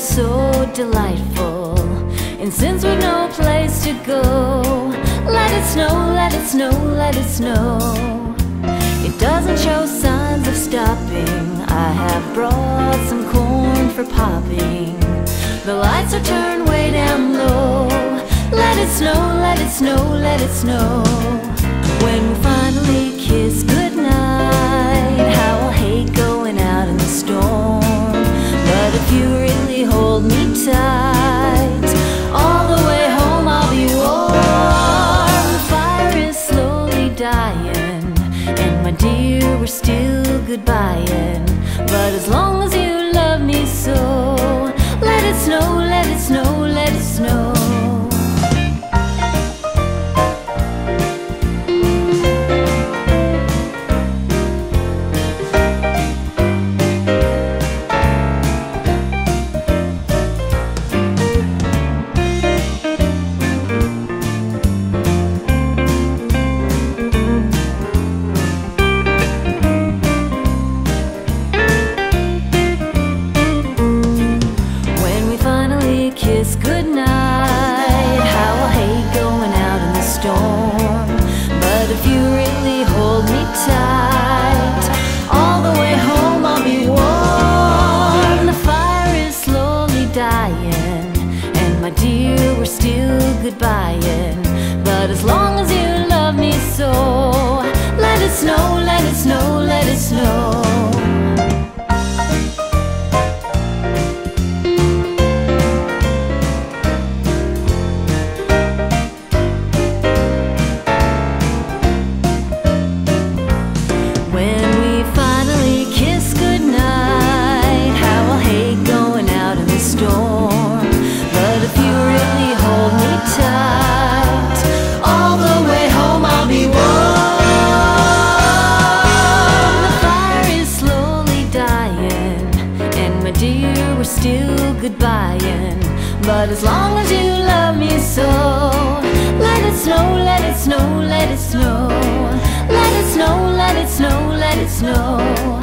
is so delightful, and since we've no place to go, let it snow, let it snow, let it snow. It doesn't show signs of stopping. I have brought some corn for popping. The lights are turned way down low. Let it snow, let it snow, let it snow. When we finally kiss goodnight, how I'll hate going out in the storm. But if you really hold me tight, all the way home I'll be warm. The fire is slowly dying, and my dear, we're still goodbying. But as long as you love me so, let it snow, let it snow, let it snow. Kiss goodnight, how I hate going out in the storm. But if you really hold me tight, all the way home I'll be warm. The fire is slowly dying, and my dear, we're still goodbying. But as long as you love me so, let it snow, let it snow, let it snow. We're still goodbying, but as long as you love me so, let it snow, let it snow, let it snow. Let it snow, let it snow, let it snow.